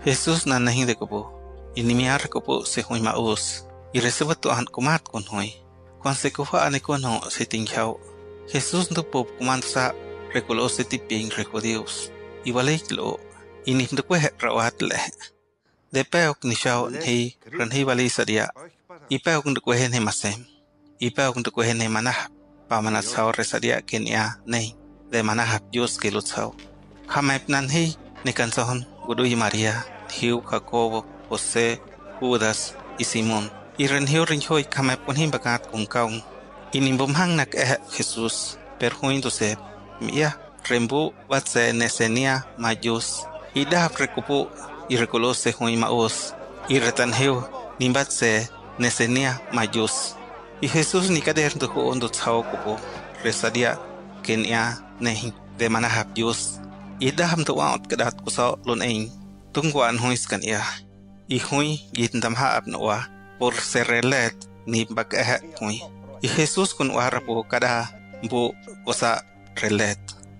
Jesús nanahin de copo, y ni miar copo se huy maus, y recibe tu an comat con hoy. Cuando se cofa ane con ho se tinchao, Jesús no pop comanza recolo se tipien recodios, y vale lo, y ni de que rawat le. De peok ni shao ni ranhi vale sadia, y peok de que ne masem, y peok de que ne manah, pa manat sao resadia kenia nei, de manah Dios que lo sao. Hamep nanhi, ni canson, Gudu y María, Hiu, Jacobo, José, Judas y Simón. Y renhiu rinhoi kame ponhim bagat kung kaung. Y nimbum hang nak Jesús, perhuin se mia, rembu watse nesenia mayus. Y dab recupu y recolose hui maus. Y retanhiu nimbatse nesenia mayus. Y Jesús ni kader duhu ondo tsao kupu, resadia kenia nehi de manahap yus. Y daham tu waot kedat kusao lun ein. Tungguan huis kan ia. Y hui yitndam haap noa. Por serrelet ni bakahe hui. Y Jesús kun warapu kada bu kusa relet.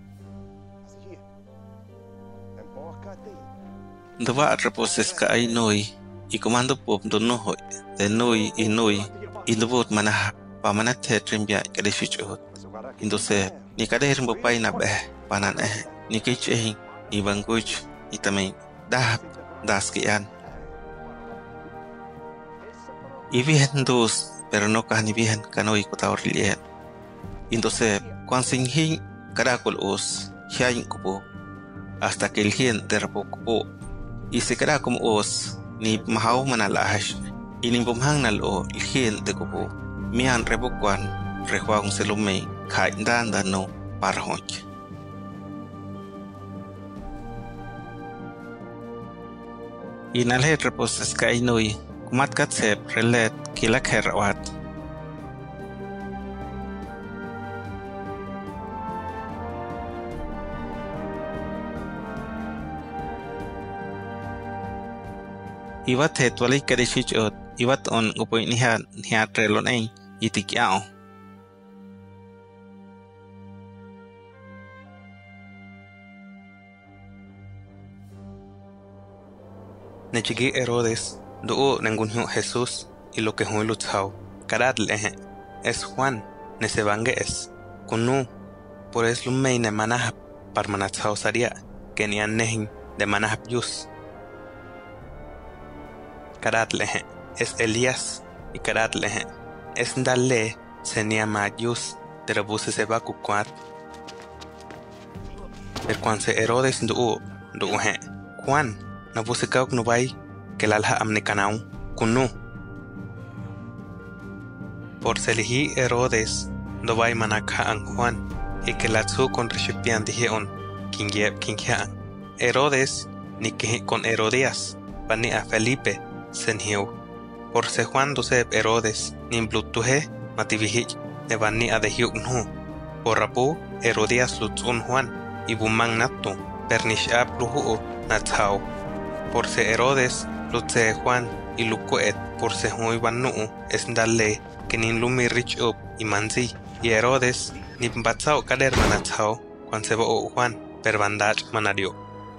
Dua reposes ka ay nui. Y comando pop do nuhoy. De nui. Y lubut manahap. Pamanat he trimbia kadeshichut. Indose ni kader mbupay na beh. Panan ni kiching ni banguj ni tamay dahap daskian. Y bien dos, pero no cani bien canoy kutaw rilien. Entonces, cuando sin hin caracol os, hiain kupo, hasta que el hien derpo kupo. Y se queda como os, ni mahau manalash, y ni bumhang nalo el hien de kupo. Mian rebokuan, rehuang selumei, kain dan no parhonch. Y nalhe reposes ka inui, kumat katsep relet kilak herawat. Iwat het walay kadeshichot, iwat on upoy nihat relon ein, itikyao. Nechigi Herodes, do nangunho Jesús, y lo que hui lutzao, karad lehe, es Juan, nesebange es, kunu, por es lumei ne manahap, par manatzao saria, que ni nehin de manahap yus. Karad lehe, es Elías, y karad lehe, es ndale, senia mayus, de rebuse se va kukwat. Per cuan se Herodes do he, Juan, na busikaw knubay kelalha amne kanaw kunu. Por selihi Herodes dobay manakha ang Juan y kelatsu con recipian dijeon kingyep kinghya. Herodes ni que con Herodías pani a Felipe senhiu. Por se Juan doseb Herodes nin blutuhe mativihi ne bani a dehiuk nu. Por rapu Herodías lutsun Juan y bumang natu pernish ap luhu natsao. Por se Herodes, lutse Juan y lucuet, por se hui banuu, es ndale, que nin lumi rich up y manzi, y Herodes, ni batzao kader manatzao, cuan se bo Juan, per bandach manario.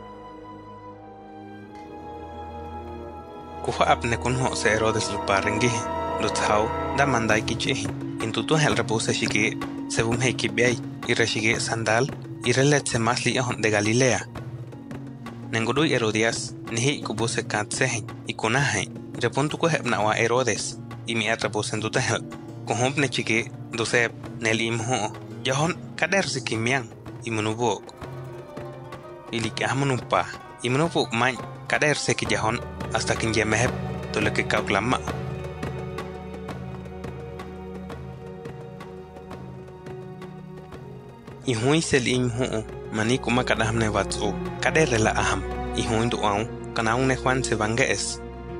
Kuha apne kunho se Herodes luparengi, lutzao, da mandai kichi, intutu hel repuse shige, se bum hei kibiai, y reshige sandal, y relet se masli de Galilea. Nenguduy Herodías, nihi kubuse katsehin, y kunahin, repuntu kuheb nawa Herodes, y mi atrapus en tutehel. Kuhump ne chiki, duseb, nel imho, yahon kader si kimiang, y munubuk. Y likah munupa, y munubuk man, kader se ki yahon, hasta kin yemeheb, tole ke kauklama. Y hui sel imho, mani kuma kadam ne watsu, kader rela aham, y hui duau, kanaung ne Juan se bange es.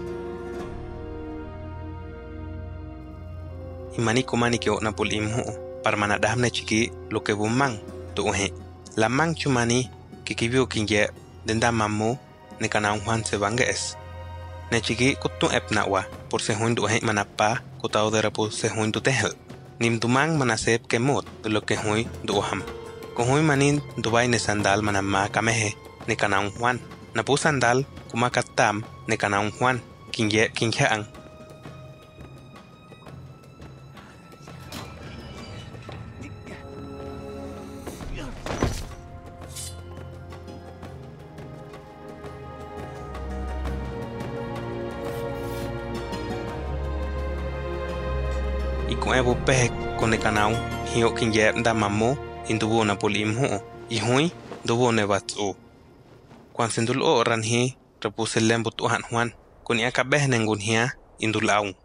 Y mani kuma ni kyo napul imho, par manadam ne chiki, lo que bumang, duhe. La mang chumani, kikibyo kinye, denda mamu, ne kanaung Juan se bange es. Ne chiki kutu epnawa, por se hui duhe manapa, kutao de rapu se hui dutehel. Nim dumang manasep kemot, de lo que hui duham. Kung hui manin Dubai ne sandal manama kamehe ni kanaung Juan. Napu sandal kumakatam ne kanaung Juan kingyaan. Y con evo peje con ne kanaung hio kingyep da mamo indubo na polim ho y hui dubo ne batsu. Kwan sindul o ran hi repuse lembu Tuhan Juan kun ia kabeh nengun hia indulaung.